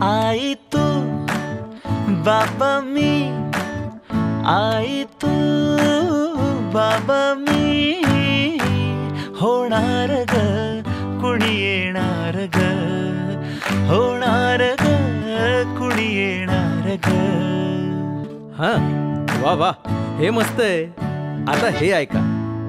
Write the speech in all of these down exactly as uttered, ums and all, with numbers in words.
आई तू बाबा मी, आई तू बाबा मी, होणार ग कुणी येणार ग, होणार ग कुणी येणार ग. हा वा वा, हे मस्त आहे. आता हे ऐका.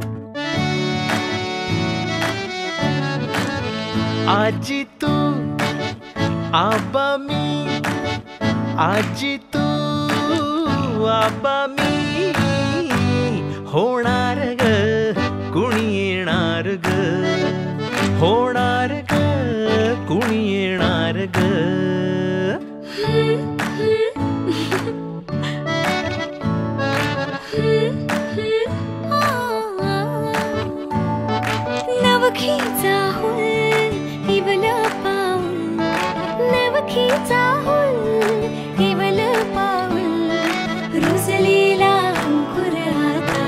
आजी तू आबा मी, आजी तू आबा मी, होणार ग कुणी येणार ग, होणार ग कुणी येणार ग. नवखीचा हुल इवल पाऊल, नवखीचा हुल इवल पाऊल, रुजलेला अंकुर आता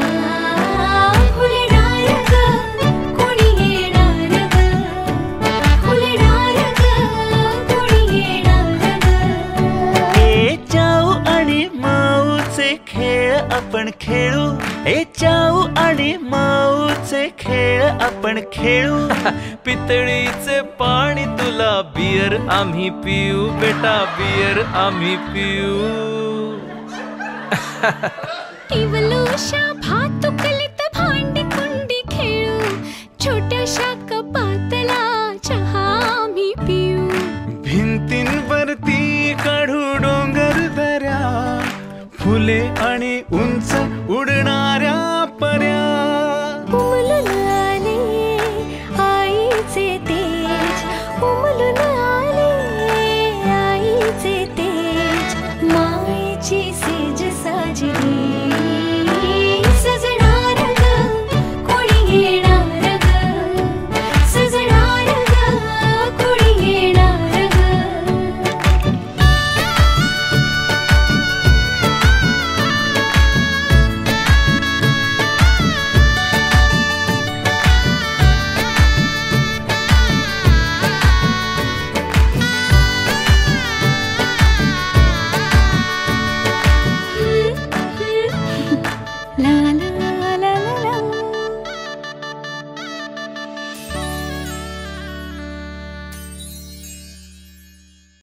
फुलणार ग कोणी येणार ग, फुलणार ग कोणी येणार ग. ए चाऊ आणि माऊचे खेळ आपण खेळू, ए चाऊ आणि माऊचे खेळ आपण खेळू. पितळीचे पाणी तुला, बियर आम्ही पिऊ बेटा, बियर आम्ही पिऊ. इवलूशा भातुकलीत भांडी कुंडी खेळू, छोट्याशा कपातला चहा आम्ही पिऊ. भिंतींवरती काढू डोंगर दऱ्या, फुले आणि उंच उडणार